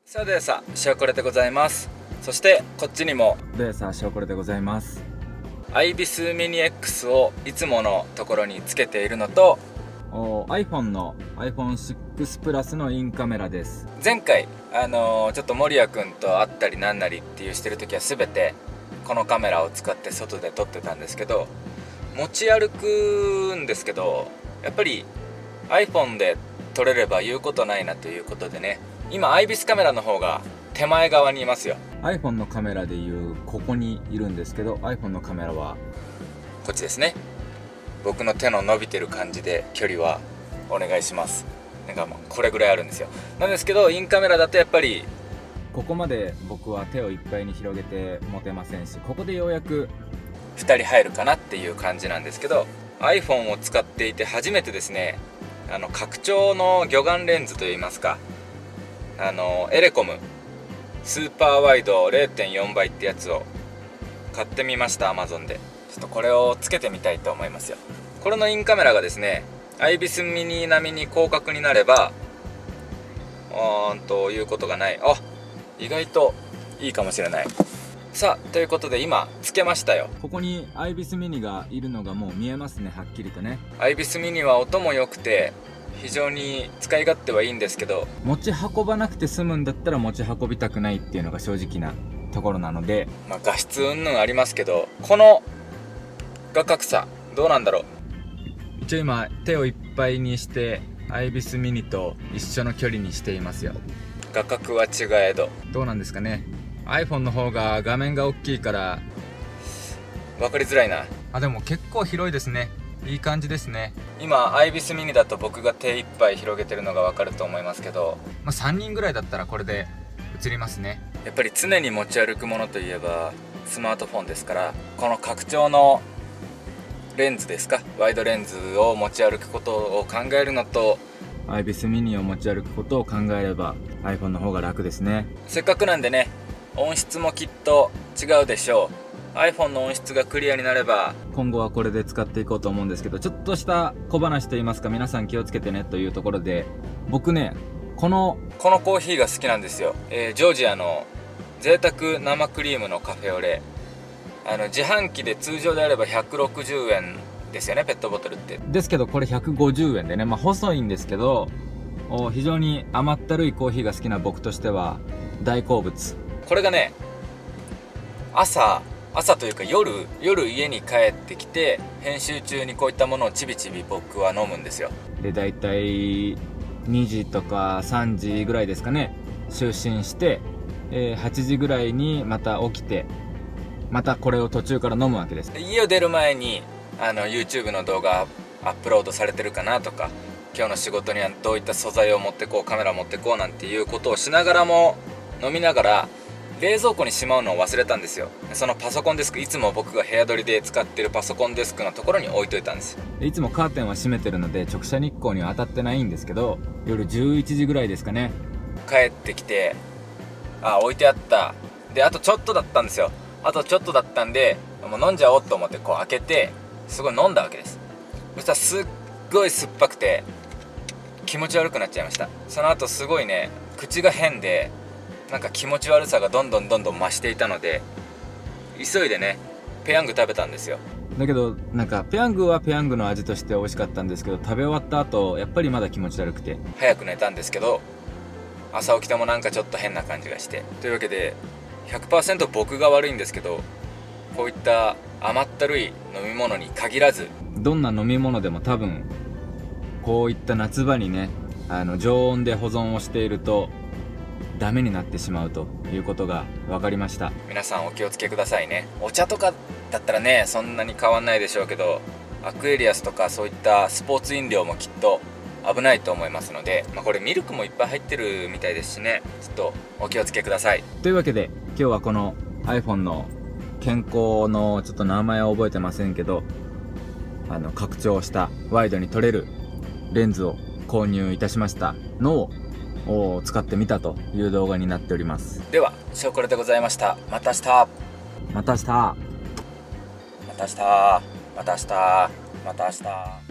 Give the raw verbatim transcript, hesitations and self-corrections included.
さあではさ、塩これでございます。そしてこっちにもでさ、塩これでございます。アイビスミニ X をいつものところにつけているのと、iPhone の アイフォンシックス プラスのインカメラです。前回あのー、ちょっと守谷くんと会ったりなんなりっていうしてる時は全てこのカメラを使って外で撮ってたんですけど、持ち歩くんですけど、やっぱり iPhone で撮れれば言うことないなということでね、今アイビスカメラの方が手前側にいますよ。 iPhone のカメラでいうここにいるんですけど、 iPhone のカメラはこっちですね。僕の手の伸びてる感じで距離はお願いします。なんかもうこれぐらいあるんですよ。なんですけどインカメラだとやっぱりここまで僕は手をいっぱいに広げて持てませんし、ここでようやくふたり入るかなっていう感じなんですけど、 iPhone を使っていて初めてですね、あの拡張の魚眼レンズといいますか、あのエレコムスーパーワイド れいてんよん 倍ってやつを買ってみました。 Amazon でちょっとこれをつけてみたいと思いますよ。これのインカメラがですね、アイビスミニ並みに広角になればうーんということがない。あ、意外といいかもしれない。さあということで今つけましたよ。ここにアイビスミニがいるのがもう見えますね、はっきりとね。アイビスミニは音も良くて非常に使い勝手はいいんですけど、持ち運ばなくて済むんだったら持ち運びたくないっていうのが正直なところなので、まあ、画質云々ありますけど、この画角差どうなんだろう。一応今手をいっぱいにしてアイビスミニと一緒の距離にしていますよ。画角は違えどどうなんですかね。 iPhone の方が画面が大きいから分かりづらいな。あ、でも結構広いですね。いい感じですね。今アイビスミニだと僕が手いっぱい広げてるのが分かると思いますけど、まあ、さんにんぐらいだったらこれで映りますね。やっぱり常に持ち歩くものといえばスマートフォンですから、この拡張のレンズですか、ワイドレンズを持ち歩くことを考えるのとアイビスミニを持ち歩くことを考えれば iPhone の方が楽ですね。せっかくなんでね、音質もきっと違うでしょう。iPhone の音質がクリアになれば今後はこれで使っていこうと思うんですけど、ちょっとした小話といいますか、皆さん気をつけてねというところで、僕ねこのこのコーヒーが好きなんですよ。えー、ジョージアの贅沢生クリームのカフェオレ、あの自販機で通常であればひゃくろくじゅうえんですよね、ペットボトルって。ですけどこれひゃくごじゅうえんでね、まあ細いんですけど非常に甘ったるいコーヒーが好きな僕としては大好物。これがね、朝朝というか夜夜家に帰ってきて編集中にこういったものをちびちび僕は飲むんですよ。で大体にじとかさんじぐらいですかね、就寝して、えー、はちじぐらいにまた起きてまたこれを途中から飲むわけです。家を出る前にあの YouTube の動画アップロードされてるかなとか、今日の仕事にはどういった素材を持ってこう、カメラ持ってこうなんていうことをしながらも飲みながら冷蔵庫にしまうのを忘れたんですよ。そのパソコンデスク、いつも僕が部屋撮りで使ってるパソコンデスクのところに置いといたんですよ。いつもカーテンは閉めてるので直射日光には当たってないんですけど、夜じゅういちじぐらいですかね、帰ってきて、あ、置いてあった。であとちょっとだったんですよ。あとちょっとだったんでもう飲んじゃおうと思ってこう開けてすごい飲んだわけです。そしたらすっごい酸っぱくて気持ち悪くなっちゃいました。その後すごいね、口が変でなんか気持ち悪さがどんどんどんどん増していたので、急いでねペヤング食べたんですよ。だけどなんかペヤングはペヤングの味として美味しかったんですけど、食べ終わった後やっぱりまだ気持ち悪くて早く寝たんですけど、朝起きてもなんかちょっと変な感じがして、というわけで ひゃくパーセント 僕が悪いんですけど、こういった甘ったるい飲み物に限らずどんな飲み物でも多分こういった夏場にね、あの常温で保存をしているとダメになってしまうということが分かりました。皆さんお気をつけくださいね。お茶とかだったらねそんなに変わんないでしょうけど、アクエリアスとかそういったスポーツ飲料もきっと危ないと思いますので、まあ、これミルクもいっぱい入ってるみたいですしね、ちょっとお気をつけください。というわけで今日はこの iPhone の健康のちょっと名前は覚えてませんけど、あの拡張したワイドに撮れるレンズを購入いたしましたのを使ってみたという動画になっております。では塩これでございました。また明日また明日また明日また明日また明日。